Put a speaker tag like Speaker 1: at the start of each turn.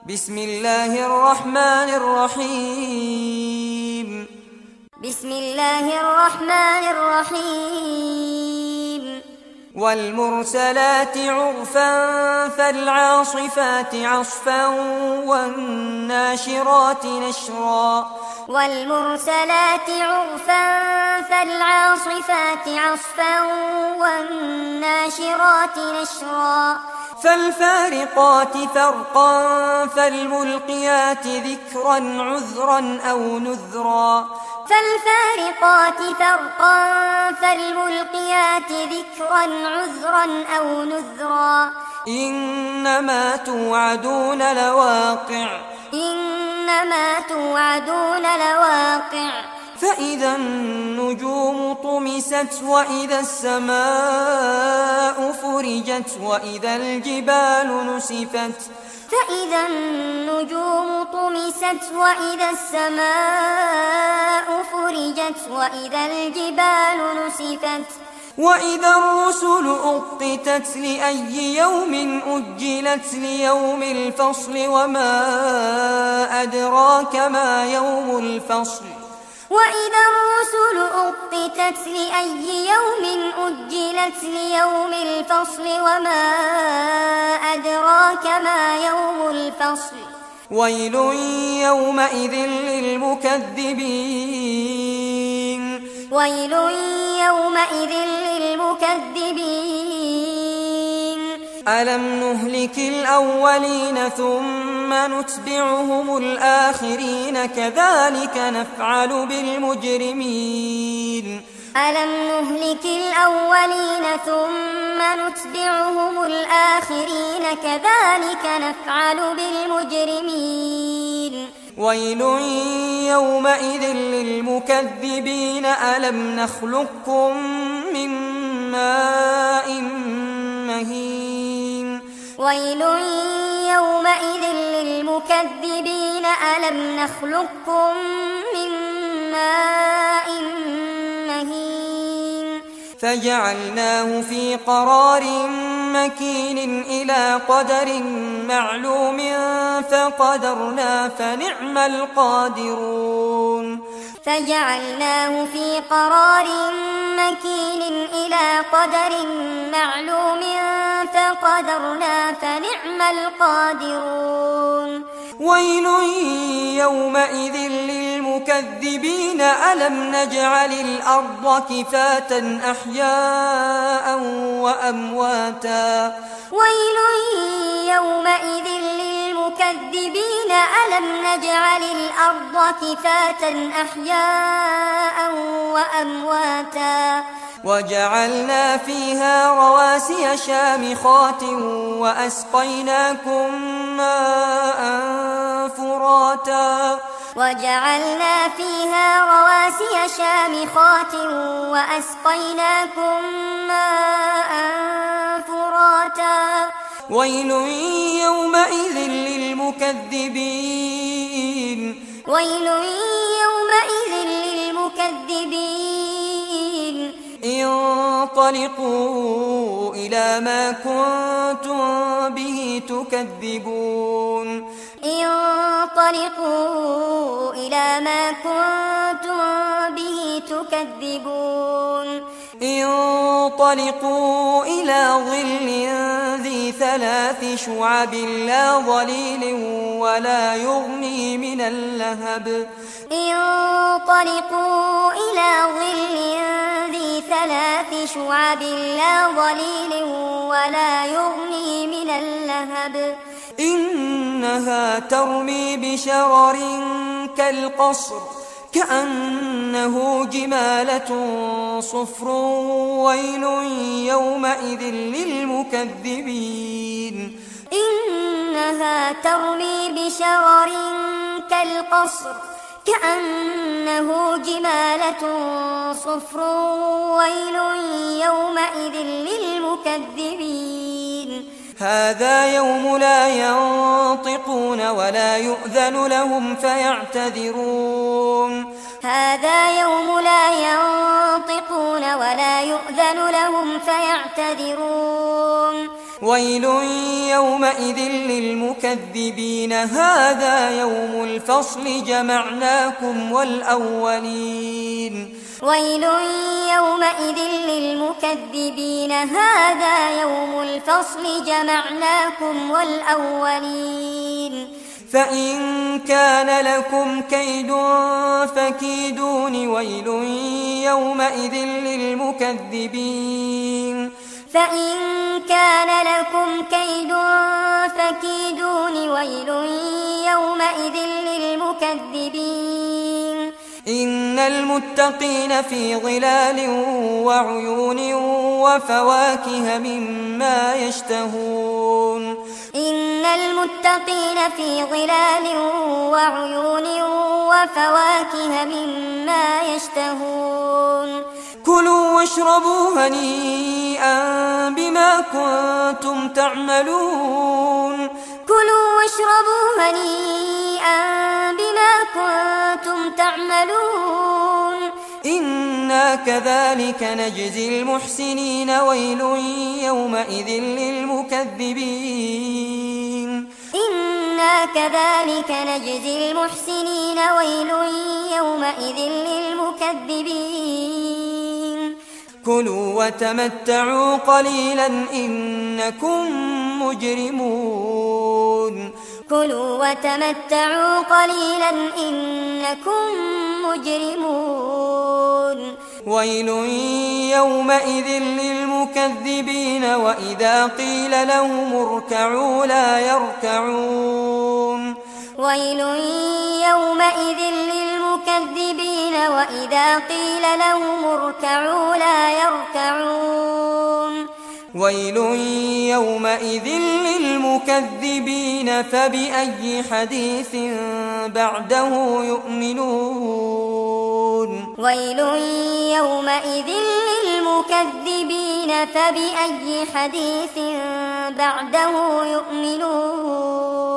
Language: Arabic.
Speaker 1: بسم الله الرحمن الرحيم.
Speaker 2: بسم الله الرحمن الرحيم.
Speaker 1: والمرسلات عرفا فالعاصفات عصفا والناشرات نشرا.
Speaker 2: والمرسلات عرفا فالعاصفات عصفا والناشرات نشرا.
Speaker 1: فالفارقات فرقا فالملقيات ذكرا عذرا أو نذرا.
Speaker 2: فالفارقات فرقا فالملقيات ذكرا عذرا أو نذرا.
Speaker 1: إنما توعدون لواقع.
Speaker 2: إنما توعدون لواقع.
Speaker 1: فإذا النجوم طمست وإذا السماء فرجت وإذا الجبال نسفت.
Speaker 2: فإذا النجوم طمست وإذا السماء فرجت وإذا الجبال نسفت.
Speaker 1: وإذا الرسل أقتت لأي يوم أجلت ليوم الفصل وما أدراك ما يوم الفصل.
Speaker 2: وإذا الرسل أقتت لأي يوم أجلت ليوم الفصل وما أدراك ما يوم الفصل.
Speaker 1: ويل يومئذ للمكذبين.
Speaker 2: ويل يومئذ للمكذبين.
Speaker 1: ألم نهلك الأولين ثم نتبعهم الآخرين كذلك نفعل بالمجرمين.
Speaker 2: ألم نهلك الأولين ثم نتبعهم الآخرين كذلك نفعل بالمجرمين.
Speaker 1: ويل يومئذ للمكذبين. ألم نخلقكم من ماء مهين.
Speaker 2: ويل يومئذ للمكذبين. ألم نخلقكم من ماء مهين.
Speaker 1: فجعلناه في قرار مكين إلى قدر معلوم فقدرنا فنعم القادرون.
Speaker 2: فجعلناه في قرار مكين إلى قدر معلوم فقدرنا فنعم القادرون.
Speaker 1: ويل يومئذ للمكذبين. ألم نجعل الأرض كفاة أحياء وأمواتا.
Speaker 2: ويل يومئذ للمكذبين. ألم نجعل الأرض كفاة أحياء وأمواتا.
Speaker 1: وجعلنا فيها رواسي شامخات وأسقيناكم ماء فراتا.
Speaker 2: وجعلنا فيها رواسي شامخات وأسقيناكم ماء فراتا.
Speaker 1: ويل يومئذ للمكذبين.
Speaker 2: ويل يومئذ للمكذبين.
Speaker 1: انطلقوا إلى ما كنتم به تكذبون.
Speaker 2: انطلقوا إلى ما كنتم به تكذبون.
Speaker 1: انطلقوا إلى ظل ذي 3 شعب لا ظليل ولا يغني من اللهب.
Speaker 2: انطلقوا إلى ظل ذي 3 شعب لا ظليل ولا يغني من اللهب.
Speaker 1: إنها ترمي بشرر كالقصر كأنه جمالة صفر. ويل يومئذ للمكذبين.
Speaker 2: إنها ترمي بشرر كالقصر كأنه جمالة صفر. ويل يومئذ للمكذبين.
Speaker 1: هذا يوم لا ينطقون ولا يؤذن لهم فيعتذرون.
Speaker 2: هذا يوم لا ينطقون ولا يؤذن لهم فيعتذرون.
Speaker 1: ويل يومئذ للمكذبين هذا يوم الفصل جمعناكم والأولين
Speaker 2: ويل يومئذ للمكذبين هذا يوم الفصل جمعناكم والأولين
Speaker 1: فإن كان لكم كيد فكيدون ويل يومئذ للمكذبين
Speaker 2: فإن كان لكم كيد فكيدون ويل يومئذ للمكذبين
Speaker 1: إن المتقين في ظلال وعيون وفواكه مما يشتهون
Speaker 2: إن المتقين في ظلال وعيون وفواكه مما يشتهون
Speaker 1: كلوا واشربوا هنيئا بما كنتم تعملون
Speaker 2: كلوا واشربوا هنيئا بما كنتم تعملون
Speaker 1: إنا كذلك نجزي المحسنين ويل يومئذ للمكذبين
Speaker 2: إنا كذلك نجزي المحسنين ويل يومئذ للمكذبين
Speaker 1: كلوا وتمتعوا قليلا إنكم مجرمون
Speaker 2: كلوا وتمتعوا قليلا إنكم مجرمون
Speaker 1: ويل يومئذ للمكذبين وإذا قيل لهم اركعوا لا يركعون
Speaker 2: ويل يومئذ للمكذبين وإذا قيل لهم اركعوا لا يركعون
Speaker 1: ويل يومئذ للمكذبين فبأي حديث بعده يؤمنون
Speaker 2: ويل يومئذ للمكذبين فبأي حديث بعده يؤمنون